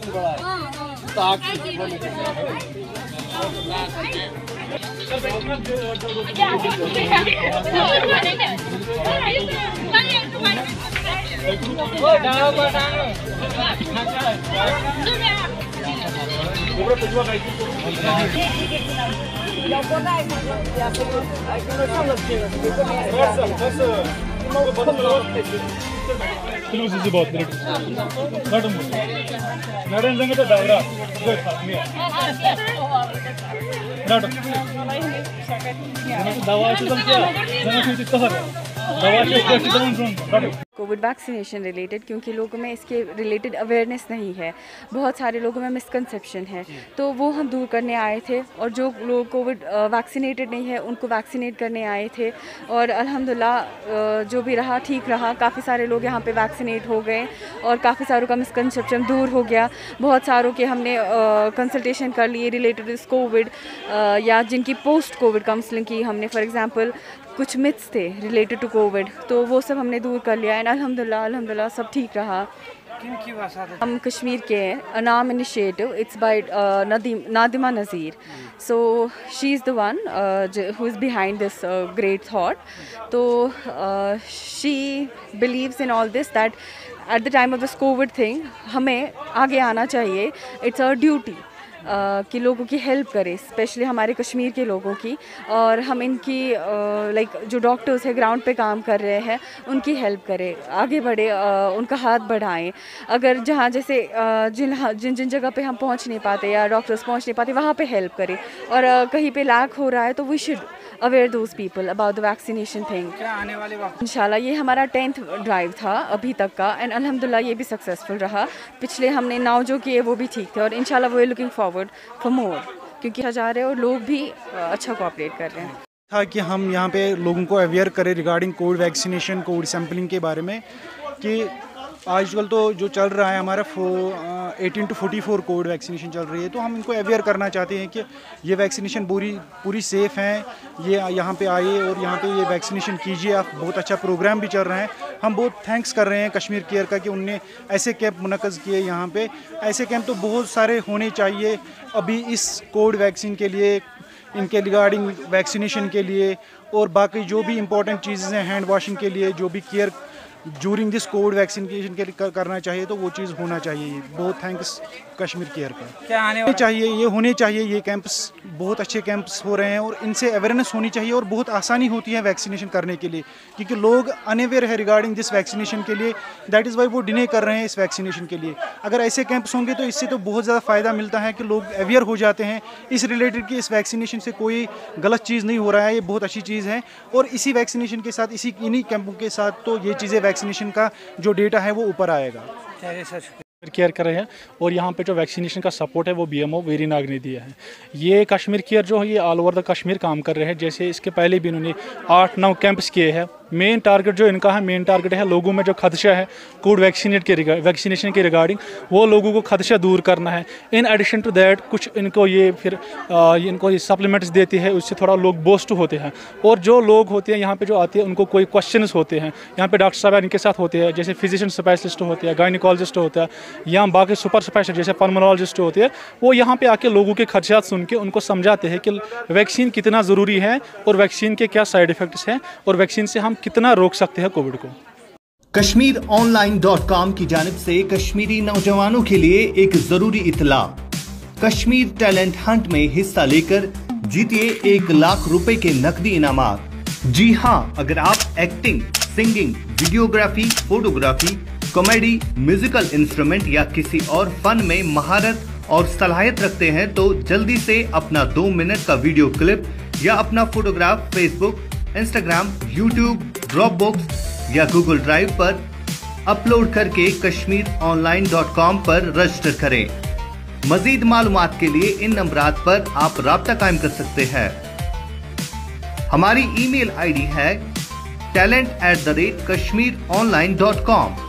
Covid vaccination related, क्योंकि लोगों में इसके रिलेटेड अवेयरनेस नहीं है, बहुत सारे लोगों में मिसकंसेप्शन है, तो वो हम दूर करने आए थे। और जो लोग कोविड वैक्सीनेटेड नहीं है उनको वैक्सीनेट करने आए थे, और अल्हम्दुलिल्लाह जो भी रहा ठीक रहा। काफ़ी सारे लोग यहाँ पे वैक्सीनेट हो गए और काफ़ी सारों का मिसकंसेप्शन दूर हो गया। बहुत सारों के हमने कंसल्टेशन कर लिए रिलेटेड इस कोविड, या जिनकी पोस्ट कोविड काउंसलिंग की हमने। फॉर एग्ज़ाम्पल कुछ मिथ्स थे रिलेटेड टू कोविड, तो वो सब हमने दूर कर लिया, एंड अल्हम्दुलिल्लाह सब ठीक रहा। हम कश्मीर के हैं। Anaam initiative, it's by Nadima Nazir, so she is the one who is behind this great thought. तो she believes in all this that at the time of this COVID thing हमें आगे आना चाहिए। इट्स अ ड्यूटी कि लोगों की हेल्प करें, specially हमारे कश्मीर के लोगों की, और हम इनकी लाइक जो डॉक्टर्स हैं ग्राउंड पे काम कर रहे हैं उनकी हेल्प करें, आगे बढ़े, उनका हाथ बढ़ाएं। अगर जहाँ जैसे जिन जिन जगह पे हम पहुँच नहीं पाते या डॉक्टर्स पहुँच नहीं पाते वहाँ पे हेल्प करें, और कहीं पे लैक हो रहा है तो we should aware those people about the vaccination thing. क्या आने वाले वक्त इंशाल्लाह ये हमारा 10th ड्राइव था अभी तक का, एंड अल्हम्दुलिल्लाह ये भी सक्सेसफुल रहा। पिछले हमने 9 जो किए वो भी ठीक थे, और इंशाल्लाह we are looking forward for more, क्योंकि जा रहे हैं और लोग भी अच्छा कोऑपरेट कर रहे हैं। था कि हम यहाँ पे लोगों को अवेयर करें regarding COVID vaccination, COVID sampling के बारे में, कि आजकल तो जो चल रहा है हमारा 18 to 44 कोविड वैक्सीनेशन चल रही है, तो हम इनको अवेयर करना चाहते हैं कि ये वैक्सीनेशन पूरी सेफ़ हैं, ये यहाँ पे आइए और यहाँ पे ये वैक्सीनेशन कीजिए। आप बहुत अच्छा प्रोग्राम भी चल रहा है, हम बहुत थैंक्स कर रहे हैं कश्मीर केयर का कि उनने ऐसे कैंप मुनक्कज़ किए यहाँ पे। ऐसे कैंप तो बहुत सारे होने चाहिए अभी इस कोविड वैक्सीन के लिए, इनके रिगार्डिंग वैक्सीनेशन के लिए, और बाकी जो भी इंपॉर्टेंट चीज़ें हैं हैंड वॉशिंग के लिए, जो भी care during this COVID vaccination के लिए करना चाहिए, तो वो चीज़ होना चाहिए। बहुत थैंक्स कश्मीर केयर का। क्या आने चाहिए, ये होने चाहिए, ये कैंप्स बहुत अच्छे कैंप्स हो रहे हैं और इनसे अवेयरनेस होनी चाहिए, और बहुत आसानी होती है वैक्सीनेशन करने के लिए, क्योंकि लोग अनअवेयर है रिगार्डिंग दिस वैक्सीनेशन के लिए, दैट इज़ वाई वो डिले कर रहे हैं इस वैक्सीनेशन के लिए। अगर ऐसे कैंप्स होंगे तो इससे तो बहुत ज़्यादा फ़ायदा मिलता है कि लोग अवेयर हो जाते हैं इस रिलेटेड कि इस वैक्सीनेशन से कोई गलत चीज़ नहीं हो रहा है, ये बहुत अच्छी चीज़ है। और इसी वैक्सीनेशन के साथ, इन्हीं कैंपों के साथ तो ये चीज़ें वैक्सीनेशन का जो डेटा है वो ऊपर आएगा। केयर कर रहे हैं, और यहाँ पे जो वैक्सीनेशन का सपोर्ट है वो BMO वेरीनाग ने दिया है। ये कश्मीर केयर जो है ये ऑल ओवर द कश्मीर काम कर रहे हैं। जैसे इसके पहले भी इन्होंने 8-9 कैंप्स किए हैं। मेन टारगेट जो इनका है, मेन टारगेट है लोगों में जो खदशा है कोविड वैक्सीनेशन के रिगार्डिंग, वो लोगों को खदशा दूर करना है। इन एडिशन टू दैट कुछ इनको ये फिर इनको ये सप्लीमेंट्स देती है, उससे थोड़ा लोग बूस्ट होते हैं। और जो लोग होते हैं यहाँ पे जो आते हैं उनको कोई क्वेश्चंस होते हैं, यहाँ पे डॉक्टर साहब इनके साथ होते हैं, जैसे फिजिशियन स्पेशलिस्ट होते हैं, गायनिकोलॉजिस्ट होता है, या बाकी सुपर स्पेशलिस्ट जैसे पल्मोनोलॉजिस्ट होते हैं, वो यहाँ पे आके लोगों के खदशात सुन के उनको समझाते हैं कि वैक्सीन कितना ज़रूरी है और वैक्सीन के क्या साइड इफ़ेक्ट्स हैं और वैक्सीन से हम कितना रोक सकते हैं कोविड को। कश्मीरॉनलाइन.com की जानिब से कश्मीरी नौजवानों के लिए एक जरूरी इत्तला। कश्मीर टैलेंट हंट में हिस्सा लेकर जीतिए 1 लाख रुपए के नकदी इनामात। जी हाँ, अगर आप acting, singing, videography, photography, comedy, musical instrument या किसी और फन में महारत और सलाहियत रखते हैं तो जल्दी से अपना 2 मिनट का वीडियो क्लिप या अपना photograph Facebook, Instagram, YouTube, Dropbox या गूगल ड्राइव पर अपलोड करके कश्मीरॉनलाइन.com पर रजिस्टर करें। मजीद मालूमात के लिए इन नंबरात पर आप राब्ता कायम कर सकते हैं। हमारी ईमेल आईडी है talent@kashmironline.com।